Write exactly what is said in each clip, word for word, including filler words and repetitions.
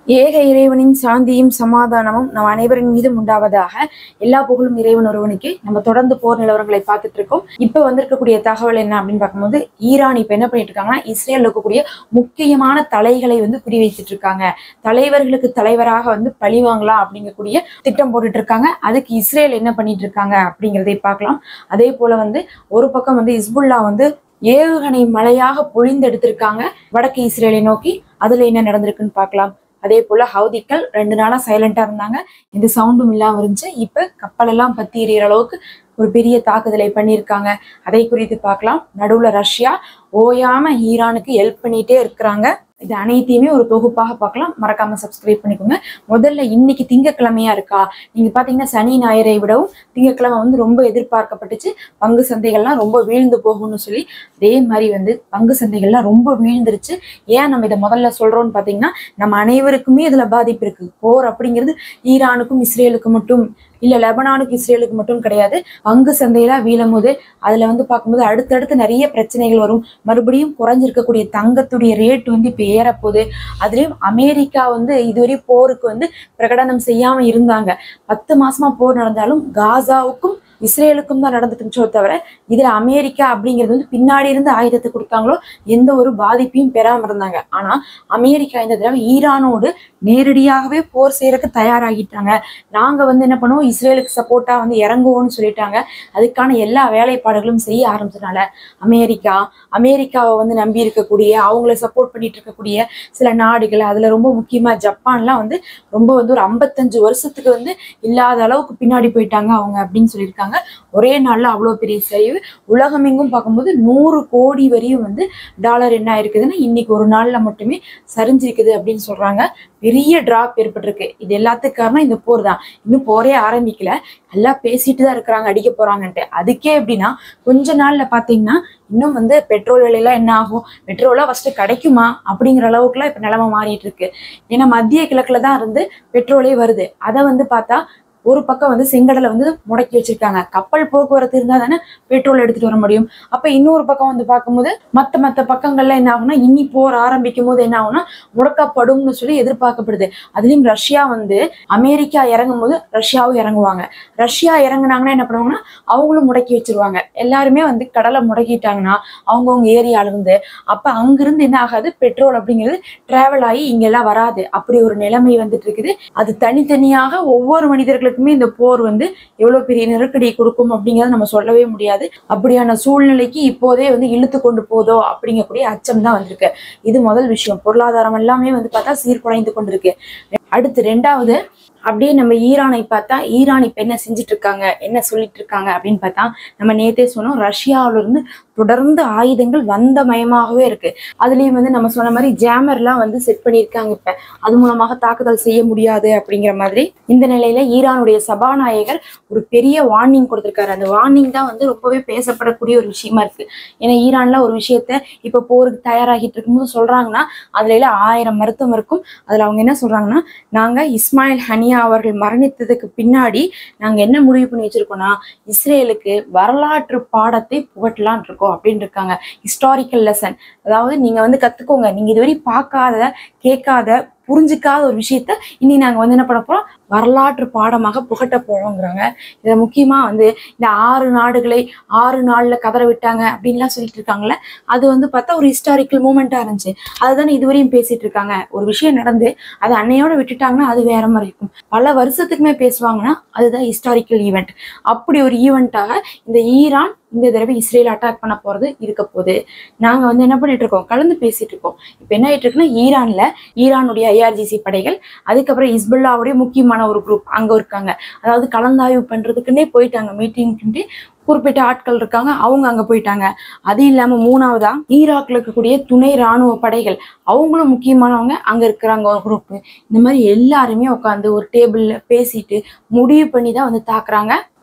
ஏக இறைவனின் சாந்தியும் சமாதானமும் நம் அனைவரின் மீதும் உண்டாவதாக. எல்லா புகழும் இறைவன் ஒருவனுக்கு. நம்ம தொடர்ந்து போர் நிலவரங்களை பார்த்துட்டு இருக்கோம். இப்ப வந்திருக்கக்கூடிய தகவல் என்ன அப்படின்னு பார்க்கும்போது, ஈரான் இப்ப என்ன பண்ணிட்டு இருக்காங்கன்னா, இஸ்ரேல் இருக்கக்கூடிய முக்கியமான தலைகளை வந்து குறி வைத்துட்டு இருக்காங்க. தலைவர்களுக்கு தலைவராக வந்து பழிவாங்கலாம் அப்படிங்கக்கூடிய திட்டம் போட்டுட்டு இருக்காங்க. அதுக்கு இஸ்ரேல் என்ன பண்ணிட்டு இருக்காங்க அப்படிங்கிறதை பார்க்கலாம். அதே போல வந்து ஒரு பக்கம் வந்து ஹிஸ்புல்லா வந்து ஏவுகணை மழையாக பொழிந்தெடுத்திருக்காங்க வடக்கு இஸ்ரேலை நோக்கி. அதுல என்ன நடந்திருக்குன்னு பார்க்கலாம். அதே போல ஹவுதிக்கள் ரெண்டு நாளா சைலண்டா இருந்தாங்க, எந்த சவுண்டும் இல்லாம இருந்துச்சு. இப்ப கப்பல் எல்லாம் பத்தி எறிகிற அளவுக்கு ஒரு பெரிய தாக்குதலை பண்ணியிருக்காங்க. அதை குறித்து பார்க்கலாம். நடுவுல ரஷ்யா ஓயாம ஈரானுக்கு ஹெல்ப் பண்ணிட்டே இருக்கிறாங்க. இது அனைத்தையுமே ஒரு தொகுப்பாக பார்க்கலாம். மறக்காம சப்ஸ்கிரைப் பண்ணிக்கோங்க. முதல்ல இன்னைக்கு திங்கக்கிழமையா இருக்கா, நீங்க பாத்தீங்கன்னா சனி ஞாயிறை விடவும் திங்கக்கிழமை வந்து ரொம்ப எதிர்பார்க்கப்பட்டுச்சு. பங்கு சந்தைகள்லாம் ரொம்ப வீழ்ந்து போகும்னு சொல்லி, அதே மாதிரி வந்து பங்கு சந்தைகள்லாம் ரொம்ப வீழ்ந்துருச்சு. ஏன் நம்ம இதை முதல்ல சொல்றோம்னு பாத்தீங்கன்னா, நம்ம அனைவருக்குமே இதுல பாதிப்பு இருக்கு. போர் அப்படிங்கிறது ஈரானுக்கும் இஸ்ரேலுக்கு மட்டும் இல்ல, லெபனானுக்கு இஸ்ரேலுக்கு மட்டும் கிடையாது. பங்கு சந்தையெல்லாம் வீழும் போது அதுல வந்து பார்க்கும்போது அடுத்தடுத்து நிறைய பிரச்சனைகள் வரும். மறுபடியும் குறைஞ்சிருக்கக்கூடிய தங்கத்துடைய ரேட் வந்து இப்ப ஏறப்போகுது. அதுலயும் அமெரிக்கா வந்து இதுவரை போருக்கு வந்து பிரகடனம் செய்யாம இருந்தாங்க. பத்து மாசமா போர் நடந்தாலும் காசாவுக்கும் இஸ்ரேலுக்கும் தான் நடந்துட்டு இருந்துச்சோ தவிர, இதுல அமெரிக்கா அப்படிங்கிறது வந்து பின்னாடி இருந்து ஆயுதத்தை கொடுத்தாங்களோ எந்த ஒரு பாதிப்பையும் பெறாம இருந்தாங்க. ஆனா அமெரிக்கா இந்த தடவை ஈரானோடு நேரடியாகவே போர் செய்யறதுக்கு தயாராகிட்டாங்க. நாங்க வந்து என்ன பண்ணுவோம், இஸ்ரேலுக்கு சப்போர்ட்டா வந்து இறங்குவோம்னு சொல்லிட்டாங்க. அதுக்கான எல்லா வேலைப்பாடுகளும் செய்ய ஆரம்பிச்சதுனால அமெரிக்கா அமெரிக்காவை வந்து நம்பி இருக்கக்கூடிய, அவங்கள சப்போர்ட் பண்ணிட்டு இருக்கக்கூடிய சில நாடுகள், அதுல ரொம்ப முக்கியமா ஜப்பான்லாம் வந்து ரொம்ப வந்து ஒரு ஐம்பத்தஞ்சு வருஷத்துக்கு வந்து இல்லாத அளவுக்கு பின்னாடி போயிட்டாங்க அவங்க அப்படின்னு சொல்லியிருக்காங்க. ஒரே நாள்ல அவ்வளவு பெரிய சரிவு. உலகமெங்கும் பார்க்கும்போது நூறு கோடி வரையும் வந்து டாலர் என்ன ஆயிருக்குதுன்னா இன்னைக்கு ஒரு நாள்ல மட்டுமே சரிஞ்சிருக்குது அப்படின்னு சொல்றாங்க. பெரிய டிராப் ஏற்பட்டிருக்கு. இது எல்லாத்துக்கும் காரணம் இந்த போர் தான். இன்னும் போரே ஆரம்பிக்கல, எல்லாம் பேசிட்டு தான் இருக்கிறாங்க அடிக்க போறாங்கன்ட்டு. அதுக்கே எப்படின்னா கொஞ்ச நாள்ல பாத்தீங்கன்னா இன்னும் வந்து பெட்ரோல் விலையெல்லாம் என்ன ஆகும், பெட்ரோலா ஃபர்ஸ்ட் கிடைக்குமா அப்படிங்கிற அளவுக்குலாம் இப்ப நிலைமை மாறிட்டு இருக்கு. ஏன்னா மத்திய கிழக்குல தான் இருந்து பெட்ரோலே வருது. அதை வந்து பார்த்தா ஒரு பக்கம் வந்து செங்கடலை வந்து முடக்கி வச்சிருக்காங்க. கப்பல் போக்குவரத்து இருந்தா தானே பெட்ரோல் எடுத்துட்டு வர முடியும். அப்ப இன்னொரு பக்கம் வந்து பார்க்கும்போது மத்த மத்த பக்கங்கள்ல என்ன ஆகும்னா, இன்னி போர் ஆரம்பிக்கும் போது என்ன ஆகும்னா முடக்கப்படும்னு சொல்லி எதிர்பார்க்கப்படுது. அதுலயும் ரஷ்யா வந்து அமெரிக்கா இறங்கும் போது ரஷ்யாவும் இறங்குவாங்க. ரஷ்யா இறங்குனாங்கன்னா என்ன பண்ணுவாங்கன்னா அவங்களும் முடக்கி வச்சிருவாங்க. எல்லாருமே வந்து கடலை முடக்கிட்டாங்கன்னா அவங்கவுங்க ஏரியால இருந்து, அப்ப அங்கிருந்து என்ன ஆகாது, பெட்ரோல் அப்படிங்கிறது டிராவல் ஆகி இங்கெல்லாம் வராது. அப்படி ஒரு நிலைமை வந்துட்டு இருக்குது. அது தனித்தனியாக ஒவ்வொரு மனிதர்களுக்கு இந்த போர் வந்து எவ்வளவு பெரிய நெருக்கடியை கொடுக்கும் அப்படிங்கறத நம்ம சொல்லவே முடியாது. அப்படியான சூழ்நிலைக்கு இப்போதே வந்து இழுத்து கொண்டு போதோ அப்படிங்கக்கூடிய அச்சம் தான் வந்திருக்கு. இது முதல் விஷயம். பொருளாதாரம் எல்லாமே வந்து பார்த்தா சீர்குலைந்து கொண்டிருக்கு. அடுத்து ரெண்டாவது, அப்படியே நம்ம ஈரானை பார்த்தா, ஈரான் இப்ப என்ன செஞ்சுட்டு இருக்காங்க, என்ன சொல்லிட்டு இருக்காங்க அப்படின்னு பார்த்தா, நம்ம நேத்தே சொன்னோம், ரஷ்யாவில இருந்து தொடர்ந்து ஆயுதங்கள் வந்த மயமாகவே இருக்கு. அதுலயும் வந்து நம்ம சொன்ன மாதிரி ஜாமர்லாம் வந்து செட் பண்ணியிருக்காங்க. இப்ப அது மூலமாக தாக்குதல் செய்ய முடியாது அப்படிங்கிற மாதிரி. இந்த நிலையில ஈரானுடைய சபாநாயகர் ஒரு பெரிய வார்னிங் கொடுத்திருக்காரு. அந்த வார்னிங் தான் வந்து ரொம்பவே பேசப்படக்கூடிய ஒரு விஷயமா இருக்கு. ஏன்னா ஈரான்ல ஒரு விஷயத்த இப்ப போருக்கு தயாராகிட்டு இருக்கும்போது சொல்றாங்கன்னா அதுல ஆயிரம் மருத்துவம் இருக்கும். அதுல அவங்க என்ன சொல்றாங்கன்னா, நாங்க இஸ்மாயில் ஹனியா அவர்கள் மரணித்ததுக்கு பின்னாடி நாங்க என்ன முடிவு பண்ணி வச்சிருக்கோம்னா, இஸ்ரேலுக்கு வரலாற்று பாடத்தை புகட்டலான் இருக்கோம் அப்படின்னு இருக்காங்க. ஹிஸ்டாரிக்கல் லெசன், அதாவது நீங்க வந்து கத்துக்கோங்க, நீங்க இதுவரை பார்க்காத கேட்காத புரிஞ்சுக்காத ஒரு விஷயத்த இனி நாங்க வந்து என்ன பண்ண போறோம், வரலாற்று பாடமாக புகட்ட போறோங்கிறாங்க. இதை முக்கியமா வந்து இந்த ஆறு நாடுகளை ஆறு நாள்ல கதற விட்டாங்க அப்படின்லாம் சொல்லிட்டு இருக்காங்கல்ல, அது வந்து பார்த்தா ஒரு ஹிஸ்டாரிக்கல் மூமெண்டா இருந்துச்சு. அதுதானே இதுவரையும் பேசிட்டு இருக்காங்க. ஒரு விஷயம் நடந்து அது அன்னையோட விட்டுட்டாங்கன்னா அது வேற மாதிரி இருக்கும். பல வருஷத்துக்குமே பேசுவாங்கன்னா அதுதான் ஹிஸ்டாரிக்கல் ஈவெண்ட். அப்படி ஒரு ஈவெண்ட்டாக இந்த ஈரான் இந்த தடவை இஸ்ரேல் அட்டாக் பண்ண போறது இருக்க போகுது. நாங்க வந்து என்ன பண்ணிட்டு இருக்கோம், கலந்து பேசிட்டு இருக்கோம். இப்ப என்ன ஆயிட்டு இருக்குன்னா, ஈரான்ல ஈரானுடைய ஐஆர்ஜிசி படைகள், அதுக்கப்புறம் ஹிஸ்புல்லாவுடைய முக்கியமான ஒரு குரூப் அங்க இருக்காங்க. அதாவது கலந்தாய்வு பண்றதுக்குன்னே போயிட்டாங்க. மீட்டிங்க்கு குறிப்பிட்ட ஆட்கள் இருக்காங்க, அவங்க அங்க போயிட்டாங்க. அது இல்லாம மூணாவதா ஈராக்ல இருக்கக்கூடிய துணை ராணுவ படைகள், அவங்களும் முக்கியமானவங்க அங்க இருக்கிறாங்க ஒரு குரூப். இந்த மாதிரி எல்லாருமே உட்காந்து ஒரு டேபிள்ல பேசிட்டு முடிவு பண்ணி தான் வந்து தாக்குறாங்க.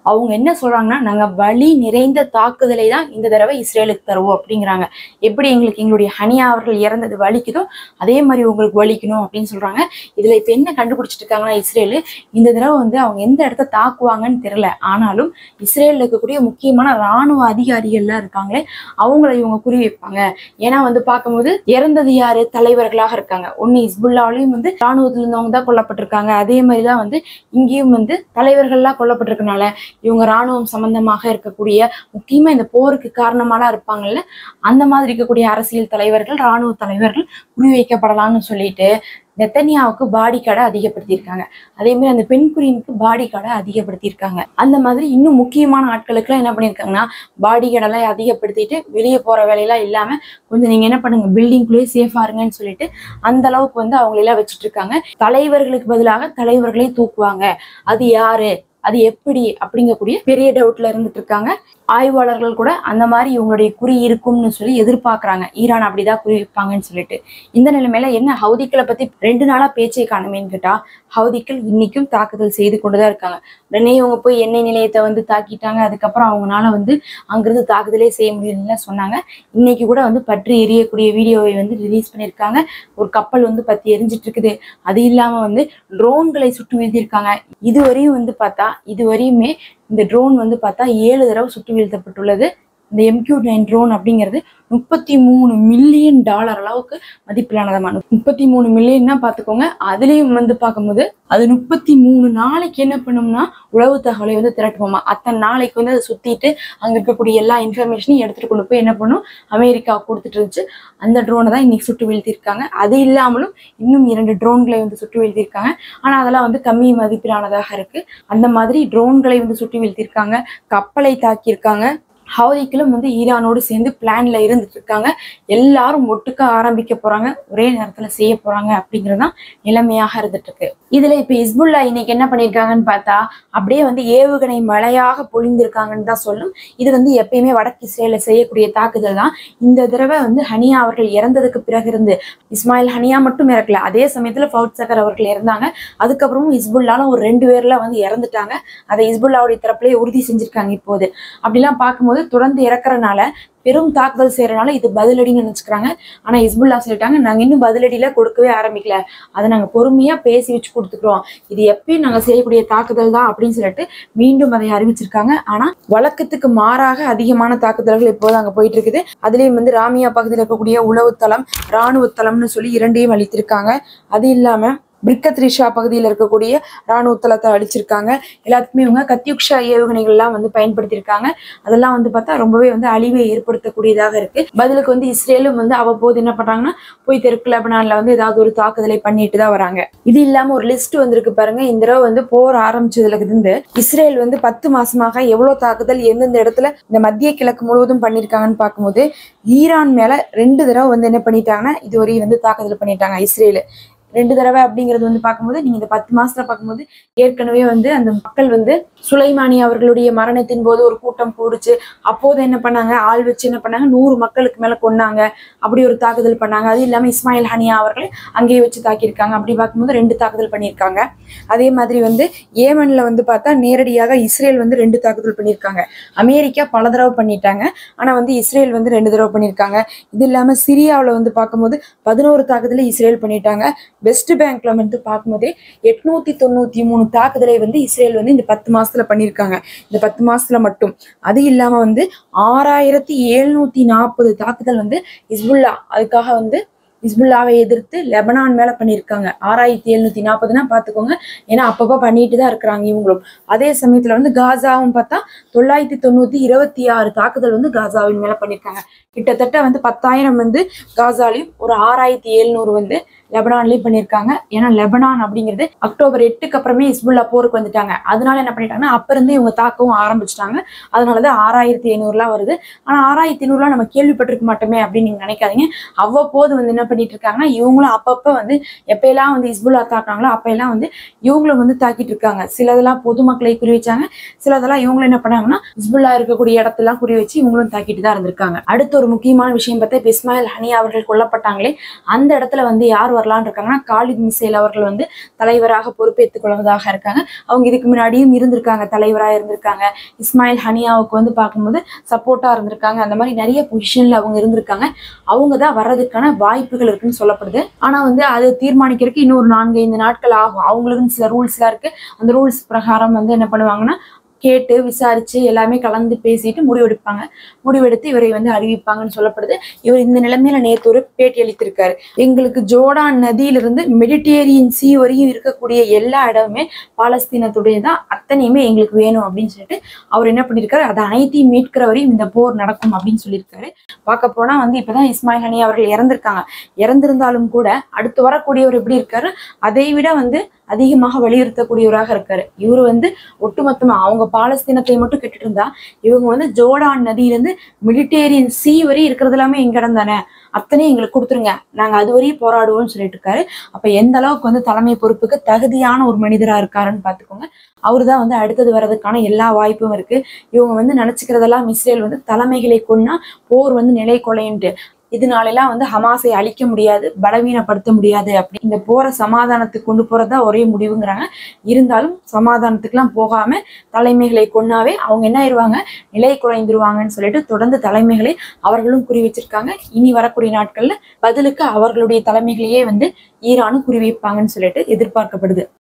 அவங்க என்ன சொல்றாங்கன்னா, நாங்க வலி நிறைந்த தாக்குதலை தான் இந்த தடவை இஸ்ரேலுக்கு தருவோம் அப்படிங்கிறாங்க. எப்படி எங்களுக்கு எங்களுடைய ஹனியா அவர்கள் இறந்தது வலிக்குதோ அதே மாதிரி உங்களுக்கு வலிக்கணும் அப்படின்னு சொல்றாங்க. இதுல இப்ப என்ன கண்டுபிடிச்சிட்டு இருக்காங்கன்னா, இஸ்ரேலு இந்த தடவை வந்து அவங்க எந்த இடத்த தாக்குவாங்கன்னு தெரியல. ஆனாலும் இஸ்ரேல்ல இருக்கக்கூடிய முக்கியமான ராணுவ அதிகாரிகள்லாம் இருக்காங்களே அவங்கள இவங்க குறி வைப்பாங்க. ஏன்னா வந்து பார்க்கும்போது இறந்தது யாரு, தலைவர்களாக இருக்காங்க. ஒண்ணு இஸ்புல்லாவிலையும் வந்து ராணுவத்துல இருந்தவங்க தான் கொல்லப்பட்டிருக்காங்க. அதே மாதிரிதான் வந்து இங்கேயும் வந்து தலைவர்கள்லாம் கொல்லப்பட்டிருக்கனால இவங்க ராணுவம் சம்பந்தமாக இருக்கக்கூடிய முக்கியமா இந்த போருக்கு காரணமாலாம் இருப்பாங்கல்ல, அந்த மாதிரி இருக்கக்கூடிய அரசியல் தலைவர்கள், ராணுவ தலைவர்கள் குறிவைக்கப்படலாம்னு சொல்லிட்டு நெத்தன்யாவுக்கு பாடி கார்டை அதிகப்படுத்தியிருக்காங்க. அதே மாதிரி அந்த பெண் குயினுக்கு பாடி கார்டை அதிகப்படுத்தியிருக்காங்க. அந்த மாதிரி இன்னும் முக்கியமான ஆட்களுக்குலாம் என்ன பண்ணியிருக்காங்கன்னா, பாடி கார்டெல்லாம் அதிகப்படுத்திட்டு வெளியே போற வேலையெல்லாம் இல்லாம கொஞ்சம் நீங்க என்ன பண்ணுங்க, பில்டிங்குள்ளேயே சேஃபா இருங்கன்னு சொல்லிட்டு அந்த அளவுக்கு வந்து அவங்களெல்லாம் வச்சுட்டு இருக்காங்க. தலைவர்களுக்கு பதிலாக தலைவர்களே தூக்குவாங்க. அது யாரு, அது எப்படி அப்படிங்கக்கூடிய பெரிய டவுட்ல இருந்துட்டு இருக்காங்க. ஆய்வாளர்கள் கூட அந்த மாதிரி இவங்களுடைய குறி இருக்கும்னு சொல்லி எதிர்பார்க்கறாங்க. ஈரான் அப்படிதான் குறி வைப்பாங்கன்னு சொல்லிட்டு. இந்த நிலைமையில என்ன ஹவுதிக்களை பத்தி ரெண்டு நாளா பேச்சை காணுமேன்னு கேட்டா, ஹவுதிக்கள் இன்னைக்கும் தாக்குதல் செய்து கொண்டுதான் இருக்காங்க. உடனே இவங்க போய் எண்ணெய் நிலையத்தை வந்து தாக்கிட்டாங்க. அதுக்கப்புறம் அவங்களால வந்து அங்கிருந்து தாக்குதலே செய்ய முடியலன்னு சொன்னாங்க. இன்னைக்கு கூட வந்து பற்றி எரியக்கூடிய வீடியோவை வந்து ரிலீஸ் பண்ணியிருக்காங்க. ஒரு கப்பல் வந்து பத்தி எரிஞ்சிட்டு இருக்குது. அது இல்லாம வந்து ட்ரோன்களை சுட்டு வீழ்த்திருக்காங்க. இதுவரையும் வந்து பார்த்தா இதுவரையுமே இந்த ட்ரோன் வந்து பார்த்தா ஏழு தடவை சுட்டு வீழ்த்தப்பட்டுள்ளது. இந்த எம் கியூ நைன் ட்ரோன் அப்படிங்கிறது முப்பத்தி மூணு மில்லியன் டாலர் அளவுக்கு மதிப்பிலானதமான முப்பத்தி மூணு மில்லியன்னா பாத்துக்கோங்க. அதுலயும் வந்து பார்க்கும்போது அது முப்பத்தி மூணு நாளைக்கு என்ன பண்ணும்னா உளவு தகவலை வந்து திரட்டுவோமா. அத்தனை நாளைக்கு வந்து அதை சுத்திட்டு அங்க இருக்கக்கூடிய எல்லா இன்ஃபர்மேஷனையும் எடுத்துட்டு கொண்டு போய் என்ன பண்ணும், அமெரிக்கா கொடுத்துட்டு இருந்துச்சு. அந்த ட்ரோனை தான் இன்னைக்கு சுட்டு வீழ்த்திருக்காங்க. அது இல்லாமலும் இன்னும் இரண்டு ட்ரோன்களை வந்து சுட்டு வீழ்த்திருக்காங்க. ஆனா அதெல்லாம் வந்து கம்மி மதிப்பிலானதாக இருக்கு. அந்த மாதிரி ட்ரோன்களை வந்து சுட்டு வீழ்த்திருக்காங்க, கப்பலை தாக்கியிருக்காங்க. ஹவுதிக்களும் வந்து ஈரானோடு சேர்ந்து பிளான்ல இருந்துட்டு இருக்காங்க. எல்லாரும் ஒட்டுக்க ஆரம்பிக்க போறாங்க, ஒரே நேரத்துல செய்ய போறாங்க அப்படிங்கறதுதான் நிலைமையாக இருந்துட்டு இருக்கு. இதுல இப்ப ஹிஸ்புல்லா இன்னைக்கு என்ன பண்ணிருக்காங்கன்னு பார்த்தா, அப்படியே வந்து ஏவுகணை மழையாக பொழிந்திருக்காங்கன்னு தான் சொல்லும். இது வந்து எப்பயுமே வடக்கு இஸ்ரேல செய்யக்கூடிய தாக்குதல் தான். இந்த தடவை வந்து ஹனியா அவர்கள் இறந்ததுக்கு பிறகு இருந்து இஸ்மாயில் ஹனியா மட்டும் இறக்கல, அதே சமயத்துல ஃபவுத் சக்கர் அவர்கள் இறந்தாங்க. அதுக்கப்புறமும் ஹிஸ்புல்லால ஒரு ரெண்டு பேர்ல வந்து இறந்துட்டாங்க. அதை ஹிஸ்புல்லாவுடைய தரப்புலேயே உறுதி செஞ்சிருக்காங்க. இப்போது அப்படிலாம் பார்க்கும்போது தொடர்ந்து இறக்குறதுனால பெரும் தாக்குதல் செய்யறதுனால இது பதிலடின்னு நினைச்சுக்கிறாங்க. ஆனா ஹிஸ்புல்லா சொல்லிட்டாங்க, நாங்க இன்னும் பதிலடியில கொடுக்கவே ஆரம்பிக்கல, அதை நாங்க பொறுமையா பேசி வச்சு கொடுத்துக்கிறோம், இது எப்பயும் நாங்க செய்யக்கூடிய தாக்குதல் தான் அப்படின்னு சொல்லிட்டு மீண்டும் அதை அறிவிச்சிருக்காங்க. ஆனா வழக்கத்துக்கு மாறாக அதிகமான தாக்குதல்கள் இப்போது அங்க போயிட்டு இருக்குது. அதுலயும் வந்து ராமியா பகுதியில் இருக்கக்கூடிய உளவுத்தளம், இராணுவ தளம்னு சொல்லி இரண்டையும் அளித்திருக்காங்க. அது இல்லாம பிரிக்கத்ரிஷா பகுதியில் இருக்கக்கூடிய ராணுவ தளத்தை அழிச்சிருக்காங்க. எல்லாத்துக்குமே இவங்க கத்யுக்ஷா ஏவுகணைகள்லாம் வந்து பயன்படுத்தியிருக்காங்க. அதெல்லாம் வந்து பார்த்தா ரொம்பவே வந்து அழிவை ஏற்படுத்தக்கூடியதாக இருக்கு. பதிலுக்கு வந்து இஸ்ரேலும் வந்து அவ்வப்போது என்ன பண்றாங்கன்னா, போய் தெற்கு லெபனான்ல வந்து ஏதாவது ஒரு தாக்குதலை பண்ணிட்டு தான் வராங்க. இது இல்லாம ஒரு லிஸ்ட் வந்திருக்கு பாருங்க. இந்த தடவை வந்து போர் ஆரம்பிச்சதுல இருந்து இஸ்ரேல் வந்து பத்து மாசமாக எவ்வளவு தாக்குதல் எந்தெந்த இடத்துல இந்த மத்திய கிழக்கு முழுவதும் பண்ணிருக்காங்கன்னு பார்க்கும்போது, ஈரான் மேல ரெண்டு தடவை வந்து என்ன பண்ணிட்டாங்கன்னா இதுவரையும் வந்து தாக்குதல் பண்ணிட்டாங்க இஸ்ரேலு. ரெண்டு தடவை அப்படிங்கிறது வந்து பார்க்கும்போது நீங்க இந்த பத்து மாசத்துல பார்க்கும்போது ஏற்கனவே வந்து அந்த மக்கள் வந்து சுலைமானி அவர்களுடைய மரணத்தின் போது ஒரு கூட்டம் கூடுச்சு. அப்போது என்ன பண்ணாங்க, ஆள் வச்சு என்ன பண்ணாங்க, நூறு மக்களுக்கு மேல கொன்னாங்க. அப்படி ஒரு தாக்குதல் பண்ணாங்க. அது இல்லாம இஸ்மாயில் ஹனியா அவர்களை அங்கேயே வச்சு தாக்கியிருக்காங்க. அப்படி பார்க்கும்போது ரெண்டு தாக்குதல் பண்ணியிருக்காங்க. அதே மாதிரி வந்து ஏமன்ல வந்து பார்த்தா நேரடியாக இஸ்ரேல் வந்து ரெண்டு தாக்குதல் பண்ணியிருக்காங்க. அமெரிக்கா பல தடவை பண்ணிட்டாங்க. ஆனா வந்து இஸ்ரேல் வந்து ரெண்டு தடவை பண்ணியிருக்காங்க. இது இல்லாம சிரியாவில் வந்து பார்க்கும்போது பதினோரு தாக்குதலை இஸ்ரேல் பண்ணிட்டாங்க. வெஸ்ட் பேங்க்ல வந்து பார்க்கும்போதே எட்நூத்தி தொண்ணூத்தி மூணு தாக்குதலை வந்து இஸ்ரேல் வந்து இந்த பத்து மாசத்துல பண்ணியிருக்காங்க. இந்த பத்து மாசத்துல மட்டும். அது இல்லாம வந்து ஆறாயிரத்தி எழுநூத்தி நாற்பது தாக்குதல் வந்து ஹிஸ்புல்லா அதுக்காக வந்து ஹிஸ்புல்லாவை எதிர்த்து லெபனான் மேல பண்ணியிருக்காங்க. ஆறாயிரத்தி எழுநூத்தி நாற்பதுனா பாத்துக்கோங்க. ஏன்னா அப்பப்போ பண்ணிட்டு தான் இருக்கிறாங்க இவங்களும். அதே சமயத்துல வந்து காசாவும் பார்த்தா தொள்ளாயிரத்தி தொண்ணூத்தி இருபத்தி ஆறு தாக்குதல் வந்து காசாவின் மேல பண்ணியிருக்காங்க. கிட்டத்தட்ட வந்து பத்தாயிரம் வந்து காசாலையும் ஒரு ஆறாயிரத்தி எழுநூறு வந்து லெபனான்லயும் பண்ணியிருக்காங்க. ஏன்னா லெபனான் அப்படிங்கிறது அக்டோபர் எட்டுக்கு அப்புறமே ஹிஸ்புல்லா போருக்கு வந்துட்டாங்க. அதனால என்ன பண்ணிட்டாங்கன்னா அப்ப இருந்து இவங்க தாக்கவும் ஆரம்பிச்சிட்டாங்க. அதனாலதான் ஆறாயிரத்தி ஐநூறுலாம் வருது. ஆனா ஆறாயிரத்தி ஐநூறுலாம் நம்ம கேள்விப்பட்டிருக்க மாட்டோமே அப்படின்னு நீங்க நினைக்காதீங்க. அவ்வப்போது வந்து என்ன பண்ணிட்டு இருக்காங்கன்னா இவங்களும் அப்பப்ப வந்து எப்பெல்லாம் வந்து ஹிஸ்புல்லா தாக்குறாங்களோ அப்பெல்லாம் வந்து இவங்களும் வந்து தாக்கிட்டு இருக்காங்க. சிலதெல்லாம் பொதுமக்களை குறி வச்சாங்க, சிலதெல்லாம் இவங்களும் என்ன பண்ணாங்கன்னா ஹிஸ்புல்லா இருக்கக்கூடிய இடத்தெல்லாம் குறி வச்சு இவங்களும் தாக்கிட்டு தான் இருந்திருக்காங்க. அடுத்த ஒரு முக்கியமான விஷயம் பார்த்தா இப்ப இஸ்மாயில் ஹனியா அவர்கள் கொல்லப்பட்டாங்களே, அந்த இடத்துல வந்து யார் வரலான்னு இருக்காங்கன்னா காலித் மிசைல் அவர்கள் வந்து தலைவராக பொறுப்பேற்றுக் கொள்வதாக இருக்காங்க. அவங்க இதுக்கு முன்னாடியும் இருந்திருக்காங்க, தலைவராக இருந்திருக்காங்க. இஸ்மாயில் ஹனியாவுக்கு வந்து பார்க்கும்போது சப்போர்ட்டா இருந்திருக்காங்க. அந்த மாதிரி நிறைய பொசிஷன்ல அவங்க இருந்திருக்காங்க. அவங்க தான் வர்றதுக்கான வாய்ப்புகள் இருக்குன்னு சொல்லப்படுது. ஆனா வந்து அது தீர்மானிக்கிறதுக்கு இன்னும் ஒரு நான்கு ஐந்து நாட்கள் ஆகும். அவங்களுக்குன்னு சில ரூல்ஸ் எல்லாம் இருக்கு. அந்த ரூல்ஸ் பிரகாரம் வந்து என்ன பண்ணுவாங்கன்னா கேட்டு விசாரிச்சு எல்லாமே கலந்து பேசிட்டு முடிவெடுப்பாங்க. முடிவெடுத்து இவரை வந்து அறிவிப்பாங்கன்னு சொல்லப்படுது. இவர் இந்த நிலைமையில நேற்று ஒரு பேட்டி அளித்திருக்காரு. எங்களுக்கு ஜோர்டான் நதியிலிருந்து மெடிட்டேரியன் சீ வரையும் இருக்கக்கூடிய எல்லா இடமுமே பாலஸ்தீனத்துடைய தான், அத்தனையுமே எங்களுக்கு வேணும் அப்படின்னு சொல்லிட்டு அவர் என்ன பண்ணியிருக்காரு, அதை அனைத்தையும் மீட்கிற வரையும் இந்த போர் நடக்கும் அப்படின்னு சொல்லியிருக்காரு. பார்க்க போனா வந்து இப்பதான் இஸ்மாயில் ஹனியா அவர்கள் இறந்திருக்காங்க. இறந்திருந்தாலும் கூட அடுத்து வரக்கூடியவர் எப்படி இருக்காரு, அதை விட வந்து அதிகமாக வலியுறுத்தக்கூடியவராக இருக்காரு. இவரு வந்து ஒட்டுமொத்தமா அவங்க பாலஸ்தீனத்தை மட்டும் கெட்டுட்டு இருந்தா, இவங்க வந்து ஜோர்டான் நதியிலிருந்து மெடிட்டேரியன் சீ வரை இருக்கிறது எல்லாமே எங்க இடம் தானே, அத்தனையும் எங்களுக்கு கொடுத்துருங்க, நாங்க அது வரையும் போராடுவோம்னு சொல்லிட்டு இருக்காரு. அப்ப எந்த அளவுக்கு வந்து தலைமை பொறுப்புக்கு தகுதியான ஒரு மனிதரா இருக்காருன்னு பாத்துக்கோங்க. அவரு தான் வந்து அடுத்தது வர்றதுக்கான எல்லா வாய்ப்பும் இருக்கு. இவங்க வந்து நினைச்சுக்கிறதெல்லாம் இஸ்ரேல் வந்து தலைமைகளை கொன்னா போர் வந்து நிலை கொலைன்ட்டு, இதனாலெல்லாம் வந்து ஹமாஸை அழிக்க முடியாது, பலவீனப்படுத்த முடியாது. அப்படி இந்த போரை சமாதானத்துக்கு கொண்டு போறதா ஒரே முடிவுங்கிறாங்க. இருந்தாலும் சமாதானத்துக்குலாம் போகாம தலைமைகளை கொன்னாவே அவங்க என்ன ஆயிடுவாங்க, நிலை குலைந்துருவாங்கன்னு சொல்லிட்டு தொடர்ந்து தலைமைகளை அவர்களும் குறி வச்சிருக்காங்க. இனி வரக்கூடிய நாட்கள்ல பதிலுக்கு அவர்களுடைய தலைமைகளையே வந்து ஈரானும் குறி வைப்பாங்கன்னு சொல்லிட்டு எதிர்பார்க்கப்படுது.